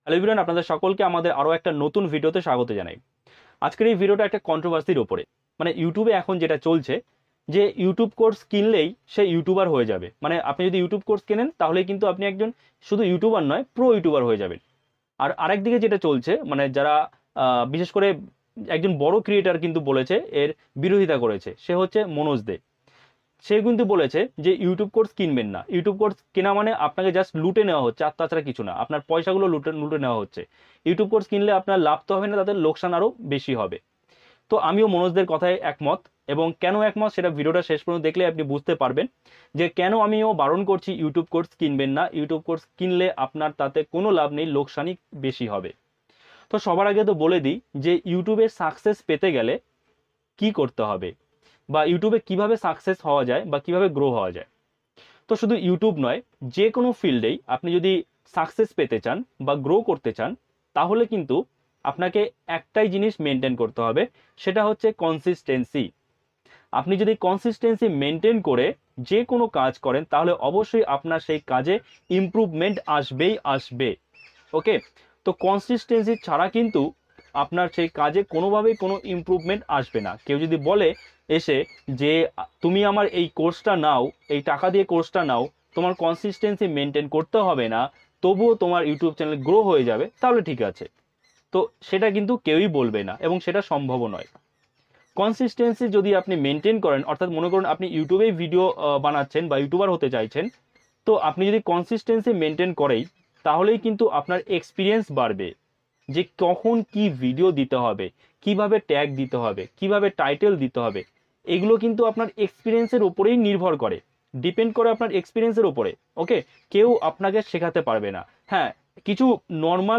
Hello everyone, আপনাদের সকলকে আমাদের আরও একটা নতুন ভিডিওতে স্বাগত জানাই। আজকের এই ভিডিওটা একটা কন্ট্রোভার্সির ওপরে। ইউটিউবে এখন যেটা চলছে যে ইউটিউব কোর্স কিনলেই সে ইউটিউবার হয়ে যাবে। আপনি যদি ইউটিউব কোর্স কেনেন তাহলে কিন্তু আপনি একজন শুধু ইউটিউবার নয়, প্রো ইউটিউবার হয়ে যাবেন। আর আরেকদিকে যেটা চলছে যারা বিশেষ করে একজন বড় ক্রিয়েটার কিন্তু বলেছে, এর বিরোধিতা করেছে, সে হচ্ছে মনোজ দে। সে কিন্তু বলেছে যে ইউটিউব কোর্স কিনবেন না, ইউটিউব কোর্স কেনা মানে আপনাকে জাস্ট লুটে নেওয়া হচ্ছে, আর তাছাড়া কিছু না, আপনার পয়সাগুলো লুটে লুটে নেওয়া হচ্ছে। ইউটিউব কোর্স কিনলে আপনার লাভ তো হবে না, তাদের লোকসান আরও বেশি হবে। তো আমিও মনোজদের কথায় একমত, এবং কেন একমত সেটা ভিডিওটা শেষ পর্যন্ত দেখলে আপনি বুঝতে পারবেন যে কেন আমিও বারণ করছি ইউটিউব কোর্স কিনবেন না। ইউটিউব কোর্স কিনলে আপনার তাতে কোনো লাভ নেই, লোকসানই বেশি হবে। তো সবার আগে তো বলে দিই যে ইউটিউবে সাকসেস পেতে গেলে কি করতে হবে, বা ইউটিউবে কিভাবে সাকসেস হওয়া যায় বা কিভাবে গ্রো হওয়া যায়। তো শুধু ইউটিউব নয়, যে কোনো ফিল্ডেই আপনি যদি সাকসেস পেতে চান বা গ্রো করতে চান, তাহলে কিন্তু আপনাকে একটাই জিনিস মেনটেন করতে হবে, সেটা হচ্ছে কনসিস্টেন্সি। আপনি যদি কনসিস্টেন্সি মেনটেন করে যে কোনো কাজ করেন, তাহলে অবশ্যই আপনার সেই কাজে ইমপ্রুভমেন্ট আসবেই আসবে। ওকে, তো কনসিস্টেন্সি ছাড়া কিন্তু আপনার সেই কাজে কোনোভাবেই কোনো ইমপ্রুভমেন্ট আসবে না। কেউ যদি বলে এসে যে তুমি আমার এই কোর্সটা নাও, এই টাকা দিয়ে কোর্সটা নাও, তোমার কনসিস্টেন্সি মেনটেন করতে হবে না, তবুও তোমার ইউটিউব চ্যানেল গ্রো হয়ে যাবে, তাহলে ঠিক আছে। তো সেটা কিন্তু কেউই বলবে না, এবং সেটা সম্ভবও নয়। কনসিস্টেন্সি যদি আপনি মেনটেন করেন, অর্থাৎ মনে করুন আপনি ইউটিউবেই ভিডিও বানাচ্ছেন বা ইউটিউবার হতে চাইছেন, তো আপনি যদি কনসিস্টেন্সি মেনটেন করেই, তাহলেই কিন্তু আপনার এক্সপিরিয়েন্স বাড়বে যে কখন কি ভিডিও দিতে হবে, কিভাবে ট্যাগ দিতে হবে, কিভাবে টাইটেল দিতে হবে। এগুলো কিন্তু আপনার এক্সপিরিয়েন্সের উপরেই নির্ভর করে, ডিপেন্ড করে আপনার এক্সপিরিয়েন্সের উপরে। ওকে, কেউ আপনাকে শেখাতে পারবে না। হ্যাঁ, কিছু নর্মাল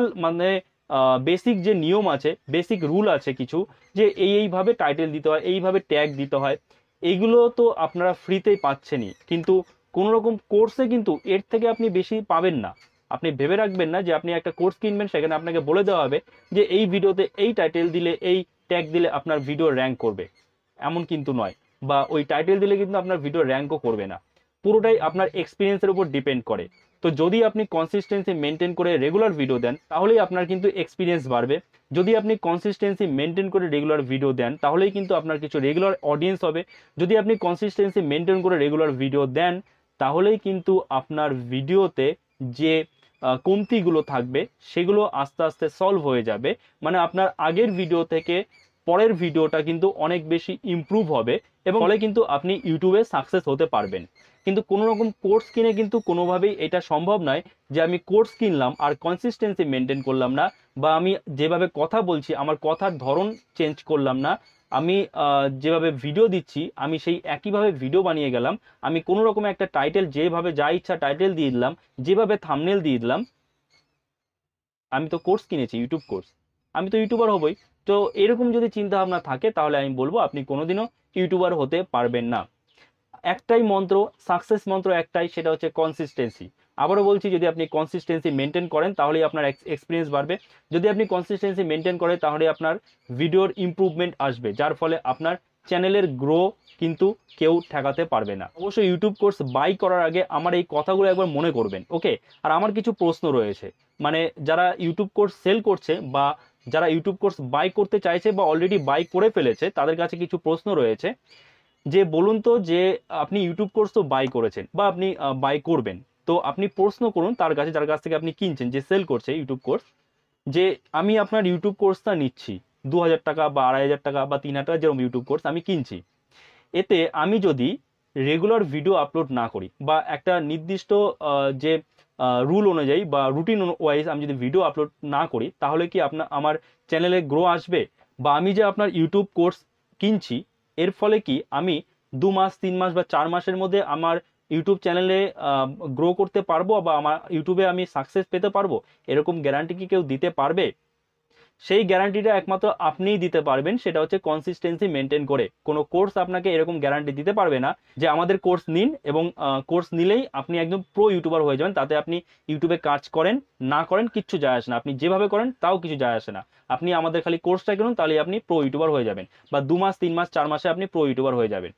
বেসিক যে নিয়ম আছে, বেসিক রুল আছে কিছু, যে এইভাবে টাইটেল দিতে হয়, এইভাবে ট্যাগ দিতে হয়, এইগুলো তো আপনারা ফ্রিতেই পাচ্ছেনই, কিন্তু কোনো রকম কোর্সে কিন্তু এর থেকে আপনি বেশি পাবেন না। আপনি ভেবে রাখবেন না যে আপনি একটা কোর্স কিনবেন, সেখানে আপনাকে বলে দেওয়া হবে যে এই ভিডিওতে এই টাইটেল দিলে, এই ট্যাগ দিলে আপনার ভিডিও র্যাঙ্ক করবে। এমন কিন্তু নয়, বা ওই টাইটেল দিলে কিন্তু আপনার ভিডিও র্যাঙ্কও করবে না। পুরোটাই আপনার এক্সপিরিয়েন্সের উপর ডিপেন্ড করে। তো যদি আপনি কনসিস্টেন্সি মেনটেন করে রেগুলার ভিডিও দেন, তাহলেই আপনার কিন্তু এক্সপিরিয়েন্স বাড়বে। যদি আপনি কনসিস্টেন্সি মেনটেন করে রেগুলার ভিডিও দেন, তাহলেই কিন্তু আপনার কিছু রেগুলার অডিয়েন্স হবে। যদি আপনি কনসিস্টেন্সি মেনটেন করে রেগুলার ভিডিও দেন, তাহলেই কিন্তু আপনার ভিডিওতে যে কমতিগুলো থাকবে সেগুলো আস্তে আস্তে সলভ হয়ে যাবে। আপনার আগের ভিডিও থেকে পরের ভিডিওটা কিন্তু অনেক বেশি ইমপ্রুভ হবে, এবং ফলে কিন্তু আপনি ইউটিউবে সাকসেস হতে পারবেন। কিন্তু কোনো রকম কোর্স কিনে কিন্তু কোনোভাবেই এটা সম্ভব নয় যে আমি কোর্স কিনলাম আর কনসিস্টেন্সি মেনটেন করলাম না, বা আমি যেভাবে কথা বলছি আমার কথার ধরন চেঞ্জ করলাম না, আমি যেভাবে ভিডিও দিচ্ছি আমি সেই একইভাবে ভিডিও বানিয়ে গেলাম, আমি কোনো রকম একটা টাইটেল যেভাবে যা ইচ্ছা টাইটেল দিয়ে দিলাম, যেভাবে থাম্বনেল দিয়ে দিলাম, আমি তো কোর্স কিনেছি, ইউটিউব কোর্স, আমি তো ইউটিউবার হবই। তো এরকম যদি চিন্তা ভাবনা থাকে, তাহলে আমি বলবো আপনি কোনোদিনও ইউটিউবার হতে পারবেন না। একটাই মন্ত্র, সাকসেস মন্ত্র একটাই, সেটা হচ্ছে কনসিস্টেন্সি। আবারও বলছি, যদি আপনি কনসিস্টেন্সি মেনটেন করেন তাহলেই আপনার এক্সপিরিয়েন্স বাড়বে। যদি আপনি কনসিস্টেন্সি মেনটেন করেন, তাহলে আপনার ভিডিওর ইমপ্রুভমেন্ট আসবে, যার ফলে আপনার চ্যানেলের গ্রো কিন্তু কেউ ঠেকাতে পারবে না। অবশ্যই ইউটিউব কোর্স বাই করার আগে আমার এই কথাগুলো একবার মনে করবেন। ওকে, আর আমার কিছু প্রশ্ন রয়েছে, যারা ইউটিউব কোর্স সেল করছে বা যারা ইউটিউব কোর্স বাই করতে চাইছে বা অলরেডি বাই করে ফেলেছে, তাদের কাছে কিছু প্রশ্ন রয়েছে। যে বলুন তো, যে আপনি ইউটিউব কোর্স তো বাই করেছেন বা আপনি বাই করবেন, তো আপনি প্রশ্ন করুন তার কাছে, যার কাছ থেকে আপনি কিনছেন, যে সেল করছে ইউটিউব কোর্স, যে আমি আপনার ইউটিউব কোর্সটা নিচ্ছি 2000 টাকা বা 2500 টাকা বা 3000 টাকা, যেরকম ইউটিউব কোর্স আমি কিনছি, এতে আমি যদি রেগুলার ভিডিও আপলোড না করি বা একটা নির্দিষ্ট যে রুল অনুযায়ী বা রুটিন ওয়াইজ আমি যদি ভিডিও আপলোড না করি, তাহলে কি আমার চ্যানেলে গ্রো আসবে? বা আমি যে আপনার ইউটিউব কোর্স কিনছি, এর ফলে কি আমি 2 মাস 3 মাস বা 4 মাসের মধ্যে আমার ইউটিউব চ্যানেলে গ্রো করতে পারবো বা আমার ইউটিউবে আমি সাকসেস পেতে পারবো? এরকম গ্যারান্টি কি কেউ দিতে পারবে? সেই গ্যারান্টিটা একমাত্র আপনিই দিতে পারবেন, সেটা হচ্ছে কনসিস্টেন্সি মেনটেন করে। কোনো কোর্স আপনাকে এরকম গ্যারান্টি দিতে পারবে না যে আমাদের কোর্স নিন এবং কোর্স নিলেই আপনি একদম প্রো ইউটিউবার হয়ে যাবেন। তাতে আপনি ইউটিউবে কাজ করেন না করেন কিচ্ছু যায় আসে না, আপনি যেভাবে করেন তাও কিছু যায় আসে না। আপনি আমাদের খালি কোর্সটা কিনুন, তাহলে আপনি প্রো ইউটিউবার হয়ে যাবেন, বা 2 মাস 3 মাস 4 মাসে আপনি প্রো ইউটিউবার হয়ে যাবেন।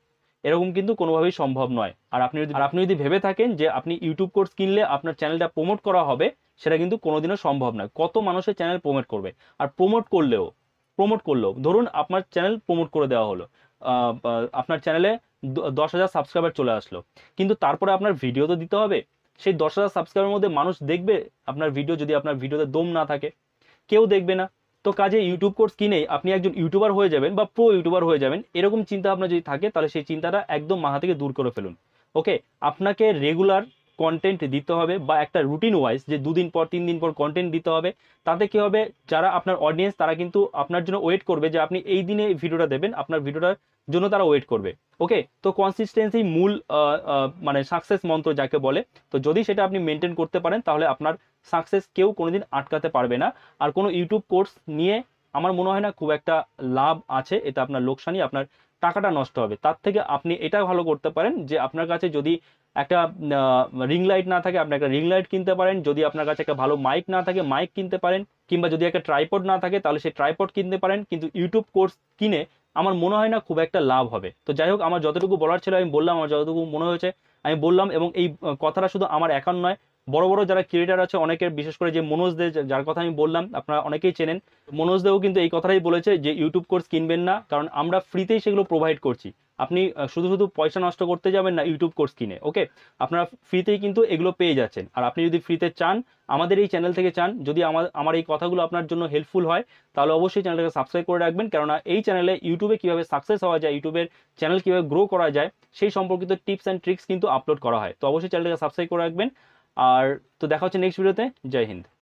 এরকম কিন্তু কোনোভাবেই সম্ভব নয়। আর আপনি যদি ভেবে থাকেন যে আপনি ইউটিউব কোর্স কিনলে আপনার চ্যানেলটা প্রমোট করা হবে, সেটা কিন্তু কোনোদিনও সম্ভব নয়। কত মানুষের চ্যানেল প্রমোট করবে, আর প্রমোট করলেও ধরুন আপনার চ্যানেল প্রমোট করে দেওয়া হলো, আপনার চ্যানেলে 10,000 সাবস্ক্রাইবার চলে আসলো, কিন্তু তারপরে আপনার ভিডিও তো দিতে হবে। সেই 10,000 সাবস্ক্রাইবার মধ্যে মানুষ দেখবে আপনার ভিডিও? যদি আপনার ভিডিওতে দম না থাকে, কেউ দেখবে না। তো কাজে ইউটিউব কোর্স কিনেই আপনি একজন ইউটিউবার হয়ে যাবেন বা প্রো ইউটিউবার হয়ে যাবেন, এরকম চিন্তা ভাবনা যদি থাকে, তাহলে সেই চিন্তাটা একদম মাথা থেকে দূর করে ফেলুন। ওকে, আপনাকে রেগুলার কন্টেন্ট দিতে হবে, বা একটা রুটিন ওয়াইজ যে 2 দিন পর 3 দিন পর কন্টেন্ট দিতে হবে। তাতে কি হবে, যারা আপনার অডিয়েন্স তারা কিন্তু আপনার জন্য ওয়েট করবে যে আপনি এই দিনে ভিডিওটা দেবেন, আপনার ভিডিওটার জন্য তারা ওয়েট করবে। ওকে, তো কনসিস্টেন্সি মূল মানে সাকসেস মন্ত্র যাকে বলে। তো যদি সেটা আপনি মেনটেন করতে পারেন, তাহলে আপনার সাকসেস কেউ কোনোদিন আটকাতে পারবে না। আর কোনো ইউটিউব কোর্স নিয়ে আমার মনে হয় না খুব একটা লাভ আছে, এটা আপনার লোকসানই, আপনার টাকাটা নষ্ট হবে। তার থেকে আপনি এটা ভালো করতে পারেন যে আপনার কাছে যদি একটা রিং লাইট না থাকে, আপনি একটা রিং লাইট কিনতে পারেন। যদি আপনার কাছে একটা ভালো মাইক না থাকে, মাইক কিনতে পারেন। কিংবা যদি একটা ট্রাইপড না থাকে, তাহলে সেই ট্রাইপড কিনতে পারেন। কিন্তু ইউটিউব কোর্স কিনে আমার মনে হয় না খুব একটা লাভ হবে। তো যাই হোক, আমার যতটুকু বলার ছিল আমি বললাম, আমার যতটুকু মনে হয়েছে আমি বললাম। এবং এই কথাটা শুধু আমার একার নয়, বড় বড় যারা ক্রিয়েটার আছে অনেকের, বিশেষ করে যে মনোজ দে, যার কথা আমি বললাম, আপনারা অনেকেই চেনেন। মনোজ দেও কিন্তু এই কথাটাই বলেছে যে ইউটিউব কোর্স কিনবেন না, কারণ আমরা ফ্রিতেই সেগুলো প্রোভাইড করছি। আপনি শুধু শুধু পয়সা নষ্ট করতে যাবেন না ইউটিউব কোর্স কিনে। ওকে, আপনারা ফ্রিতেই কিন্তু এগুলো পেয়ে যাচ্ছেন। আর আপনি যদি ফ্রিতে চান, আমাদের এই চ্যানেল থেকে চান, যদি আমার এই কথাগুলো আপনার জন্য হেল্পফুল হয়, তাহলে অবশ্যই চ্যানেলটাকে সাবস্ক্রাইব করে রাখবেন। কেননা এই চ্যানেলে ইউটিউবে কীভাবে সাকসেস হওয়া যায়, ইউটিউবের চ্যানেল কীভাবে গ্রো করা যায়, সেই সম্পর্কিত টিপস অ্যান্ড ট্রিক্স কিন্তু আপলোড করা হয়। তো অবশ্যই চ্যানেলটাকে সাবস্ক্রাইব করে রাখবেন। আর তো দেখা হচ্ছে নেক্সট ভিডিওতে। জয় হিন্দ।